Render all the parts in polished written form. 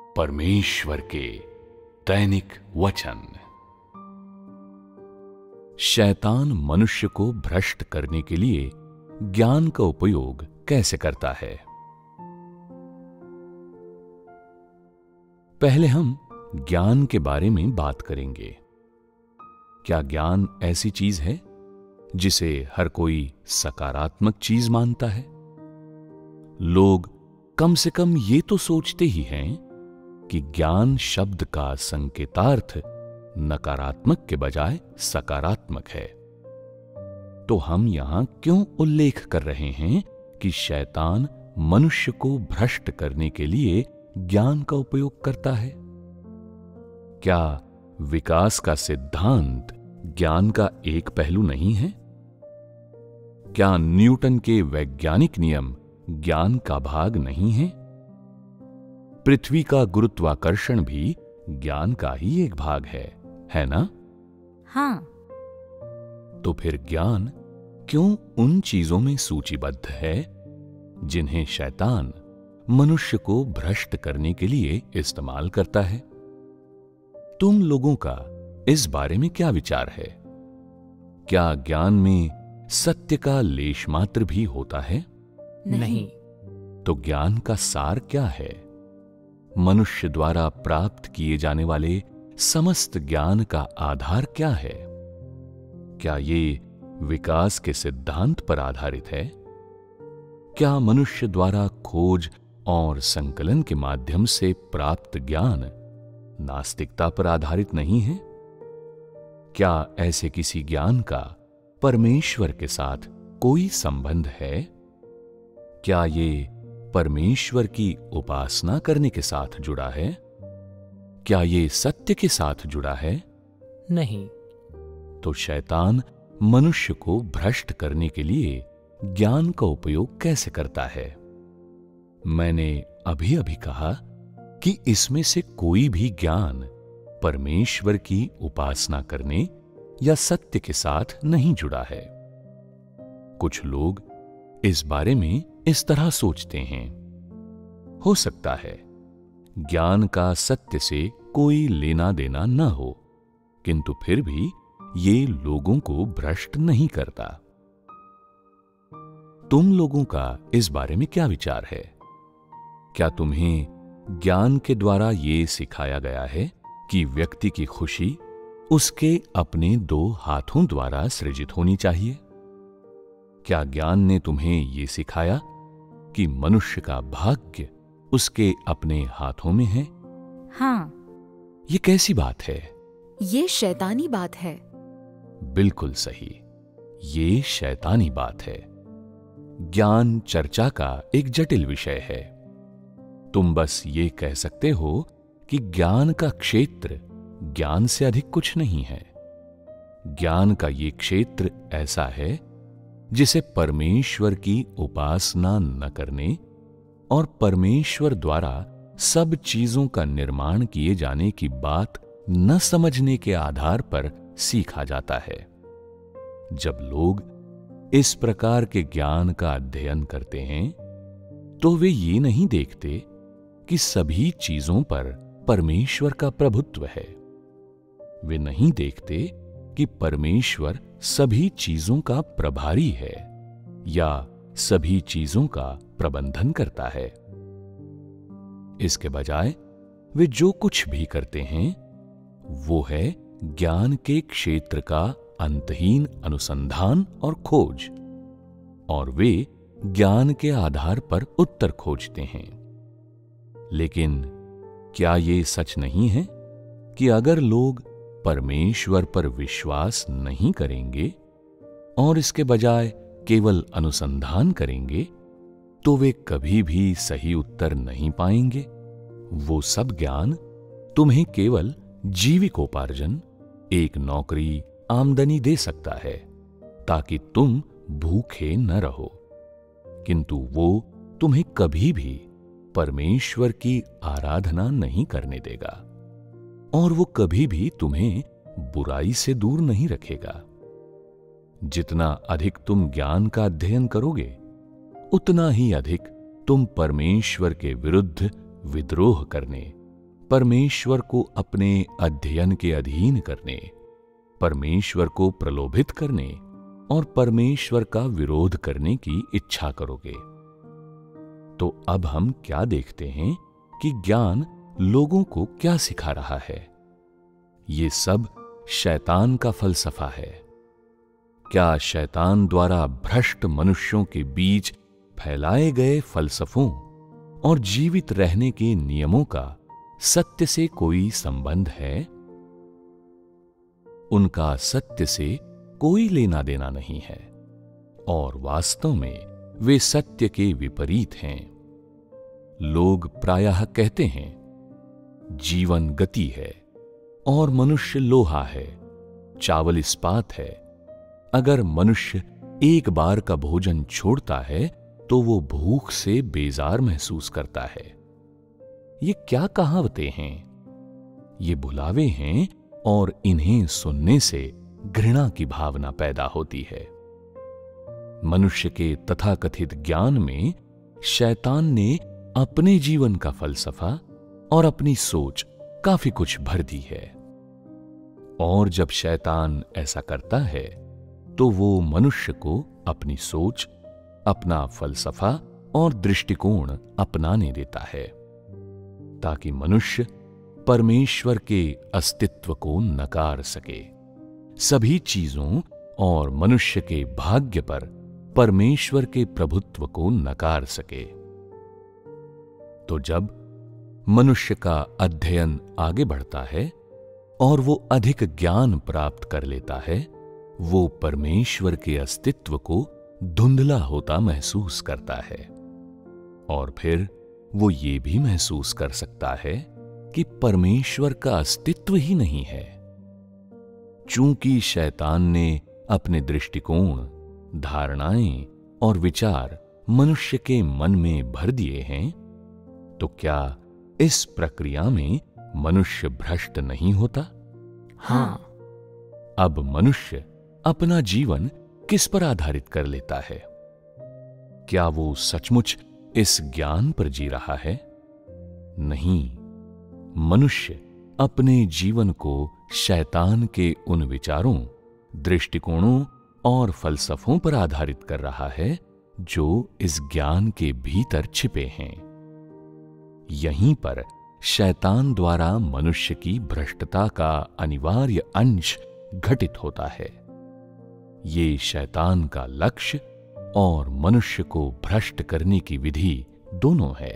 परमेश्वर के दैनिक वचन। शैतान मनुष्य को भ्रष्ट करने के लिए ज्ञान का उपयोग कैसे करता है? पहले हम ज्ञान के बारे में बात करेंगे। क्या ज्ञान ऐसी चीज है जिसे हर कोई सकारात्मक चीज मानता है? लोग कम से कम ये तो सोचते ही हैं कि ज्ञान शब्द का संकेतार्थ नकारात्मक के बजाय सकारात्मक है। तो हम यहां क्यों उल्लेख कर रहे हैं कि शैतान मनुष्य को भ्रष्ट करने के लिए ज्ञान का उपयोग करता है? क्या विकास का सिद्धांत ज्ञान का एक पहलू नहीं है? क्या न्यूटन के वैज्ञानिक नियम ज्ञान का भाग नहीं है? पृथ्वी का गुरुत्वाकर्षण भी ज्ञान का ही एक भाग है ना? हाँ। तो फिर ज्ञान क्यों उन चीजों में सूचीबद्ध है जिन्हें शैतान मनुष्य को भ्रष्ट करने के लिए इस्तेमाल करता है? तुम लोगों का इस बारे में क्या विचार है? क्या ज्ञान में सत्य का लेश मात्र भी होता है? नहीं। तो ज्ञान का सार क्या है? मनुष्य द्वारा प्राप्त किए जाने वाले समस्त ज्ञान का आधार क्या है? क्या ये विकास के सिद्धांत पर आधारित है? क्या मनुष्य द्वारा खोज और संकलन के माध्यम से प्राप्त ज्ञान नास्तिकता पर आधारित नहीं है? क्या ऐसे किसी ज्ञान का परमेश्वर के साथ कोई संबंध है? क्या ये परमेश्वर की उपासना करने के साथ जुड़ा है? क्या ये सत्य के साथ जुड़ा है? नहीं। तो शैतान मनुष्य को भ्रष्ट करने के लिए ज्ञान का उपयोग कैसे करता है? मैंने अभी अभी कहा कि इसमें से कोई भी ज्ञान परमेश्वर की उपासना करने या सत्य के साथ नहीं जुड़ा है। कुछ लोग इस बारे में इस तरह सोचते हैं, हो सकता है ज्ञान का सत्य से कोई लेना देना न हो, किंतु फिर भी ये लोगों को भ्रष्ट नहीं करता। तुम लोगों का इस बारे में क्या विचार है? क्या तुम्हें ज्ञान के द्वारा ये सिखाया गया है कि व्यक्ति की खुशी उसके अपने दो हाथों द्वारा सृजित होनी चाहिए? क्या ज्ञान ने तुम्हें ये सिखाया कि मनुष्य का भाग्य उसके अपने हाथों में है? हाँ। ये कैसी बात है? ये शैतानी बात है। बिल्कुल सही, ये शैतानी बात है। ज्ञान चर्चा का एक जटिल विषय है। तुम बस ये कह सकते हो कि ज्ञान का क्षेत्र ज्ञान से अधिक कुछ नहीं है। ज्ञान का ये क्षेत्र ऐसा है जिसे परमेश्वर की उपासना न करने और परमेश्वर द्वारा सब चीजों का निर्माण किए जाने की बात न समझने के आधार पर सीखा जाता है। जब लोग इस प्रकार के ज्ञान का अध्ययन करते हैं तो वे ये नहीं देखते कि सभी चीजों पर परमेश्वर का प्रभुत्व है। वे नहीं देखते कि परमेश्वर सभी चीजों का प्रभारी है या सभी चीजों का प्रबंधन करता है। इसके बजाय वे जो कुछ भी करते हैं वो है ज्ञान के क्षेत्र का अंतहीन अनुसंधान और खोज, और वे ज्ञान के आधार पर उत्तर खोजते हैं। लेकिन क्या ये सच नहीं है कि अगर लोग परमेश्वर पर विश्वास नहीं करेंगे और इसके बजाय केवल अनुसंधान करेंगे तो वे कभी भी सही उत्तर नहीं पाएंगे? वो सब ज्ञान तुम्हें केवल जीविकोपार्जन, एक नौकरी, आमदनी दे सकता है ताकि तुम भूखे न रहो, किंतु वो तुम्हें कभी भी परमेश्वर की आराधना नहीं करने देगा और वो कभी भी तुम्हें बुराई से दूर नहीं रखेगा। जितना अधिक तुम ज्ञान का अध्ययन करोगे उतना ही अधिक तुम परमेश्वर के विरुद्ध विद्रोह करने परमेश्वर को अपने अध्ययन के अधीन करने, परमेश्वर को प्रलोभित करने और परमेश्वर का विरोध करने की इच्छा करोगे। तो अब हम क्या देखते हैं कि ज्ञान लोगों को क्या सिखा रहा है? ये सब शैतान का फलसफा है। क्या शैतान द्वारा भ्रष्ट मनुष्यों के बीच फैलाए गए फलसफों और जीवित रहने के नियमों का सत्य से कोई संबंध है? उनका सत्य से कोई लेना देना नहीं है और वास्तव में वे सत्य के विपरीत हैं। लोग प्रायः कहते हैं, जीवन गति है और मनुष्य लोहा है, चावल इस्पात है। अगर मनुष्य एक बार का भोजन छोड़ता है तो वो भूख से बेजार महसूस करता है। ये क्या कहावतें हैं? ये बुलावे हैं और इन्हें सुनने से घृणा की भावना पैदा होती है। मनुष्य के तथाकथित ज्ञान में शैतान ने अपने जीवन का फलसफा और अपनी सोच काफी कुछ भर दी है। और जब शैतान ऐसा करता है तो वो मनुष्य को अपनी सोच, अपना फलसफा और दृष्टिकोण अपनाने देता है, ताकि मनुष्य परमेश्वर के अस्तित्व को नकार सके, सभी चीजों और मनुष्य के भाग्य पर परमेश्वर के प्रभुत्व को नकार सके। तो जब मनुष्य का अध्ययन आगे बढ़ता है और वो अधिक ज्ञान प्राप्त कर लेता है, वो परमेश्वर के अस्तित्व को धुंधला होता महसूस करता है और फिर वो ये भी महसूस कर सकता है कि परमेश्वर का अस्तित्व ही नहीं है। चूंकि शैतान ने अपने दृष्टिकोण, धारणाएं और विचार मनुष्य के मन में भर दिए हैं, तो क्या इस प्रक्रिया में मनुष्य भ्रष्ट नहीं होता? हाँ। अब मनुष्य अपना जीवन किस पर आधारित कर लेता है? क्या वो सचमुच इस ज्ञान पर जी रहा है? नहीं, मनुष्य अपने जीवन को शैतान के उन विचारों, दृष्टिकोणों और फलसफों पर आधारित कर रहा है जो इस ज्ञान के भीतर छिपे हैं। यहीं पर शैतान द्वारा मनुष्य की भ्रष्टता का अनिवार्य अंश घटित होता है। ये शैतान का लक्ष्य और मनुष्य को भ्रष्ट करने की विधि दोनों है।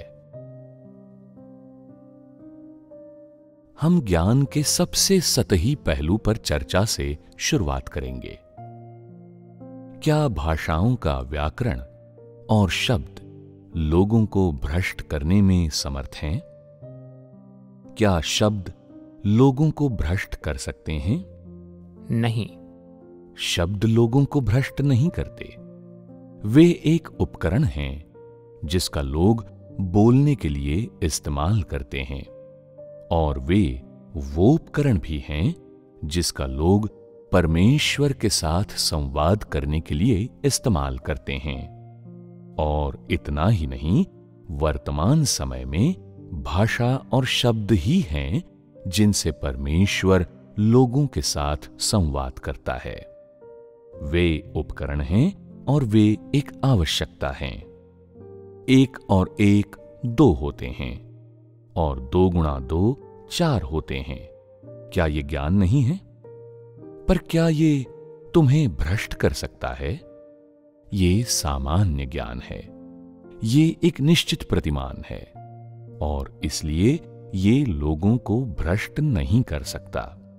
हम ज्ञान के सबसे सतही पहलू पर चर्चा से शुरुआत करेंगे। क्या भाषाओं का व्याकरण और शब्द लोगों को भ्रष्ट करने में समर्थ हैं? क्या शब्द लोगों को भ्रष्ट कर सकते हैं? नहीं, शब्द लोगों को भ्रष्ट नहीं करते। वे एक उपकरण हैं जिसका लोग बोलने के लिए इस्तेमाल करते हैं, और वे वो उपकरण भी हैं जिसका लोग परमेश्वर के साथ संवाद करने के लिए इस्तेमाल करते हैं। और इतना ही नहीं, वर्तमान समय में भाषा और शब्द ही हैं जिनसे परमेश्वर लोगों के साथ संवाद करता है। वे उपकरण हैं और वे एक आवश्यकता हैं। 1 और 1 2 होते हैं और 2 गुणा 2 4 होते हैं। क्या ये ज्ञान नहीं है? पर क्या ये तुम्हें भ्रष्ट कर सकता है? ये सामान्य ज्ञान है। ये एक निश्चित प्रतिमान है और इसलिए ये लोगों को भ्रष्ट नहीं कर सकता।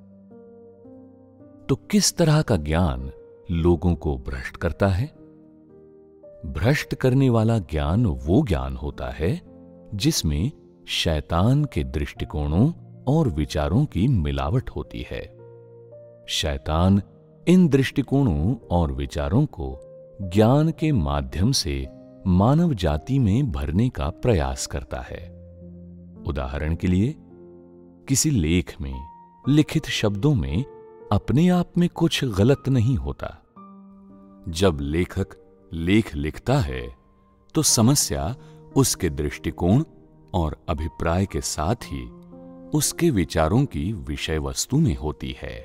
तो किस तरह का ज्ञान लोगों को भ्रष्ट करता है? भ्रष्ट करने वाला ज्ञान वो ज्ञान होता है जिसमें शैतान के दृष्टिकोणों और विचारों की मिलावट होती है। शैतान इन दृष्टिकोणों और विचारों को ज्ञान के माध्यम से मानव जाति में भरने का प्रयास करता है। उदाहरण के लिए, किसी लेख में, लिखित शब्दों में अपने आप में कुछ गलत नहीं होता। जब लेखक लेख लिखता है तो समस्या उसके दृष्टिकोण और अभिप्राय के साथ ही उसके विचारों की विषय वस्तु में होती है।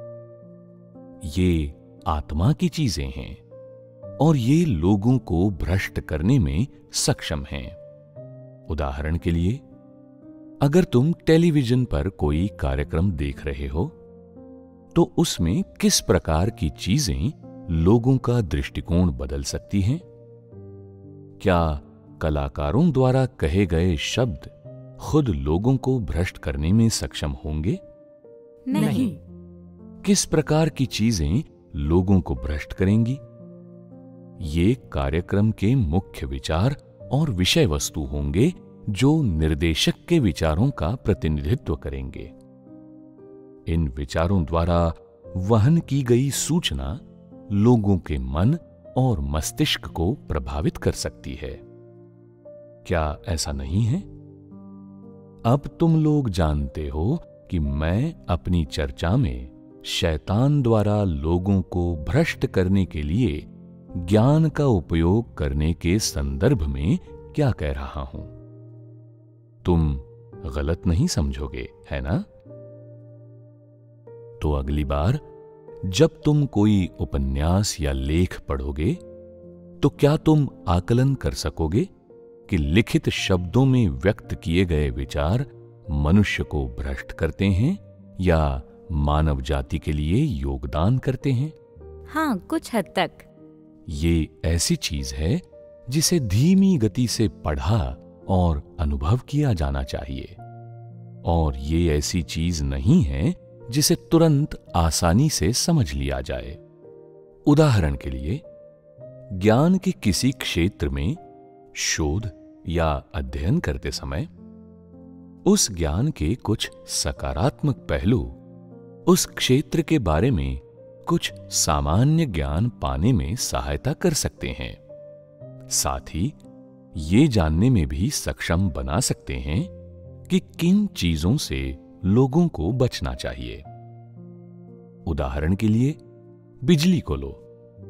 ये आत्मा की चीजें हैं और ये लोगों को भ्रष्ट करने में सक्षम हैं। उदाहरण के लिए, अगर तुम टेलीविजन पर कोई कार्यक्रम देख रहे हो तो उसमें किस प्रकार की चीजें लोगों का दृष्टिकोण बदल सकती हैं? क्या कलाकारों द्वारा कहे गए शब्द खुद लोगों को भ्रष्ट करने में सक्षम होंगे? नहीं। किस प्रकार की चीजें लोगों को भ्रष्ट करेंगी? ये कार्यक्रम के मुख्य विचार और विषय वस्तु होंगे जो निर्देशक के विचारों का प्रतिनिधित्व करेंगे। इन विचारों द्वारा वहन की गई सूचना लोगों के मन और मस्तिष्क को प्रभावित कर सकती है। क्या ऐसा नहीं है? अब तुम लोग जानते हो कि मैं अपनी चर्चा में शैतान द्वारा लोगों को भ्रष्ट करने के लिए ज्ञान का उपयोग करने के संदर्भ में क्या कह रहा हूं। तुम गलत नहीं समझोगे, है ना? तो अगली बार जब तुम कोई उपन्यास या लेख पढ़ोगे तो क्या तुम आकलन कर सकोगे कि लिखित शब्दों में व्यक्त किए गए विचार मनुष्य को भ्रष्ट करते हैं या मानव जाति के लिए योगदान करते हैं? हाँ, कुछ हद तक। ये ऐसी चीज है जिसे धीमी गति से पढ़ा और अनुभव किया जाना चाहिए, और ये ऐसी चीज नहीं है जिसे तुरंत आसानी से समझ लिया जाए। उदाहरण के लिए, ज्ञान के किसी क्षेत्र में शोध या अध्ययन करते समय उस ज्ञान के कुछ सकारात्मक पहलू उस क्षेत्र के बारे में कुछ सामान्य ज्ञान पाने में सहायता कर सकते हैं। साथ ही ये जानने में भी सक्षम बना सकते हैं कि किन चीजों से लोगों को बचना चाहिए। उदाहरण के लिए, बिजली को लो।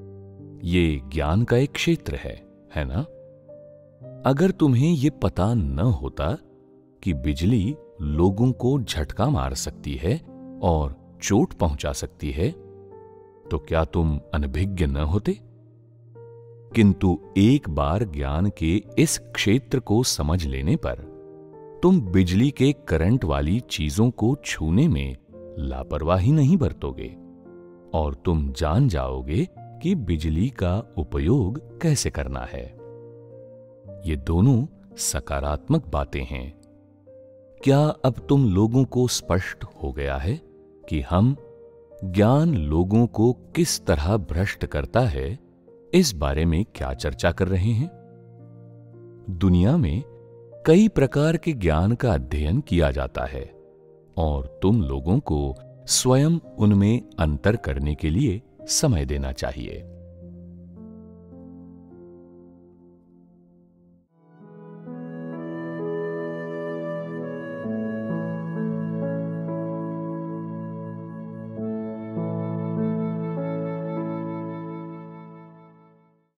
ये ज्ञान का एक क्षेत्र है ना? अगर तुम्हें ये पता न होता कि बिजली लोगों को झटका मार सकती है और चोट पहुंचा सकती है, तो क्या तुम अनभिज्ञ न होते? किंतु एक बार ज्ञान के इस क्षेत्र को समझ लेने पर तुम बिजली के करंट वाली चीजों को छूने में लापरवाही नहीं बरतोगे और तुम जान जाओगे कि बिजली का उपयोग कैसे करना है। ये दोनों सकारात्मक बातें हैं। क्या अब तुम लोगों को स्पष्ट हो गया है कि हम ज्ञान लोगों को किस तरह भ्रष्ट करता है, इस बारे में क्या चर्चा कर रहे हैं? दुनिया में कई प्रकार के ज्ञान का अध्ययन किया जाता है और तुम लोगों को स्वयं उनमें अंतर करने के लिए समय देना चाहिए।